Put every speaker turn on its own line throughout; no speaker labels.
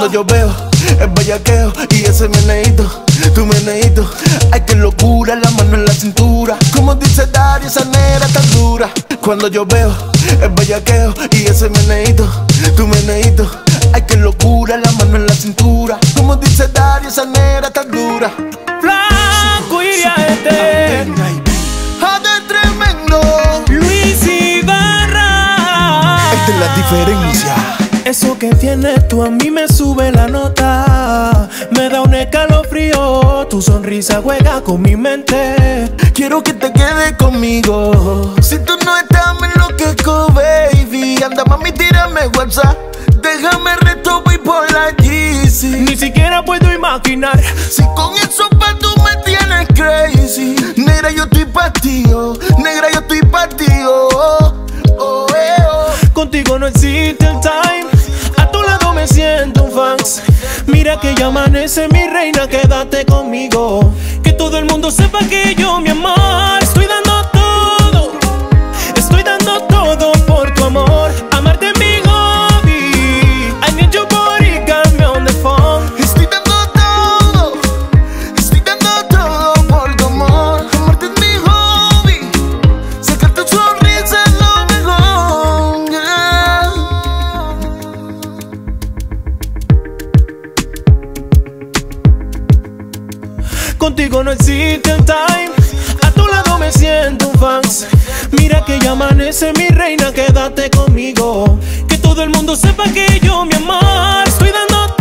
yo veo el bellaqueo y ese meneíto, tu meneíto. Ay, qué locura, la mano en la cintura. Como dice Dari, esa negra tan dura. Cuando yo veo el bellaqueo y ese meneíto, tu meneíto. Ay, qué locura, la mano en la cintura. Como dice Dari, esa negra tan dura.
Flaco y Ariete,
¡Jade tremendo!
Luis Ibarra.
Esta es la diferencia.
Eso que tienes tú a mí me sube la nota, me da un escalofrío. Tu sonrisa juega con mi mente.
Quiero que te quedes conmigo. Si tú no estás, me enloquezco, baby. Anda, mami, tírame WhatsApp. Déjame reto, voy por la GC.
Ni siquiera puedo imaginar
si con eso pa' tú me tienes crazy. Negra, yo estoy partido. Negra, yo estoy partido. Oh.
Contigo no existe el time, a tu lado me siento un fans. Mira que ya amanece mi reina, quédate conmigo. Que todo el mundo sepa que yo, mi amor, estoy dando todo por tu amor. Amarte es mi hobby. I need your body, got me on the phone.
Estoy dando todo por tu amor. Amarte es mi hobby. Sacar tu sonrisa es lo mejor, yeah.
Contigo no existe el time, a tu lado me siento un fans. Mira que ya amanece mi reina, quédate conmigo. Que todo el mundo sepa que yo, mi amor, estoy dando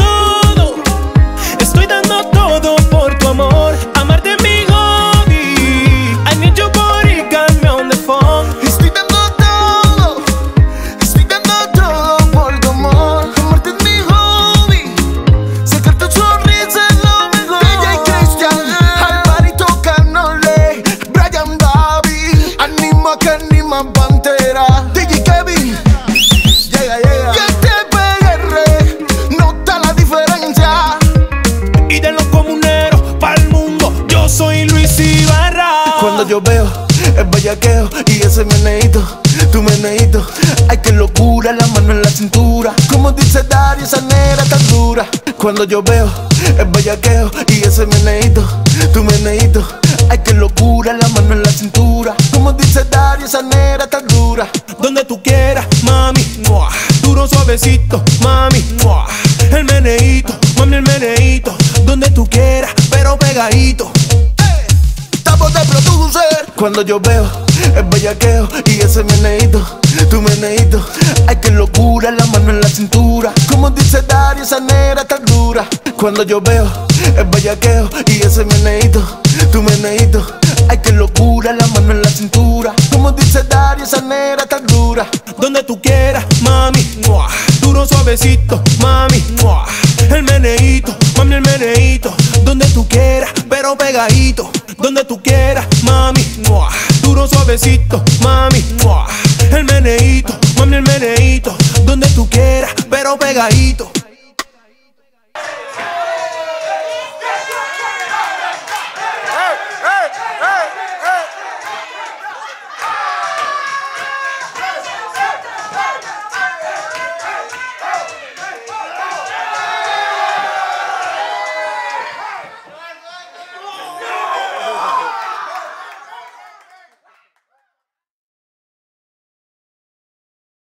todo por tu amor. Amarte es mi hobby. I need your body, got me on the phone.
Estoy dando todo por tu amor. Amarte es mi hobby. Sacar tu sonrisa es lo mejor. DJ Cristian, Alvaro tocándole. Brian David, anima que anima Pantera. DJ Kevin, llega. Y este PR, nota la diferencia.
Y de los comuneros pa'l mundo, yo soy Luis Ibarra.
Cuando yo veo el bellaqueo y ese meneíto, tu meneíto. Ay, qué locura, la mano en la cintura. Como dice Dari, esa negra tan dura. Cuando yo veo el bellaqueo y ese meneíto, tu meneíto. Ay, qué locura, la mano en la cintura. Como dice Dari, esa negra tan dura.
Donde tú quieras, mami, duro suavecito, mami, el meneíto, mami, el meneíto. Donde tú quieras, pero pegadito.
Estamos de producer. Cuando yo veo el bellaqueo y ese meneíto, tu meneíto. Ay, qué locura, la mano en la cintura. Como dice Dari, esa negra tan dura. Cuando yo veo el bellaqueo y ese meneíto, tu meneíto. Ay, qué locura, la mano en la cintura. Como dice Dari, esa negra tan dura.
Donde tú quieras, mami, duro suavecito, mami, el meneíto, mami, el meneíto. Donde tú quieras, pero pegadito. Donde tú quieras, mami, duro suavecito, mami, el meneíto, mami, el meneíto. Donde tú quieras, pero pegadito.